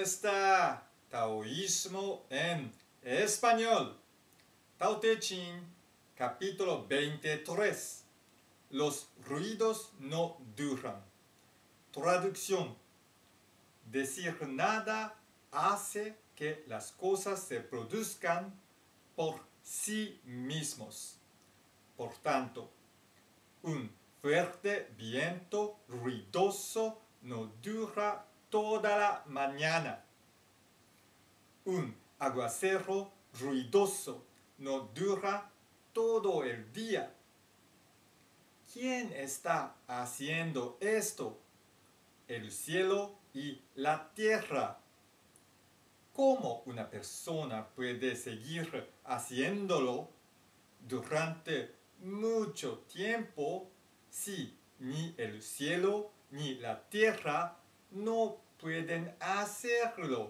está Taoísmo en español. Tao Te Ching, capítulo 23. Los ruidos no duran. Traducción. Decir nada hace que las cosas se produzcan por sí mismos. Por tanto, un fuerte viento ruidoso no dura toda la mañana. Un aguacero ruidoso no dura todo el día. ¿Quién está haciendo esto? El cielo y la tierra. ¿Cómo una persona puede seguir haciéndolo durante mucho tiempo si ni el cielo ni la tierra no pueden hacerlo?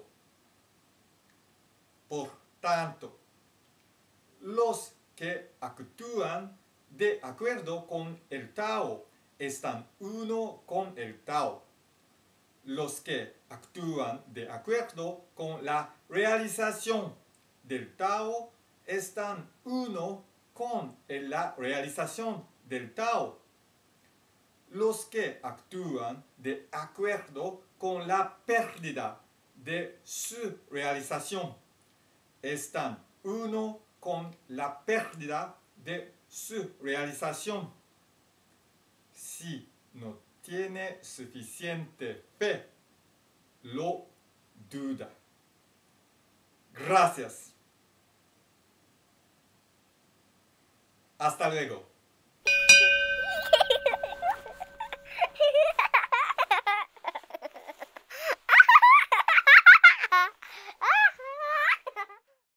Por tanto, los que actúan de acuerdo con el Tao están uno con el Tao. Los que actúan de acuerdo con la realización del Tao están uno con la realización del Tao. Los que actúan de acuerdo con la pérdida de su realización están uno con la pérdida de su realización. Si no tiene suficiente fe, lo duda. Gracias. Hasta luego.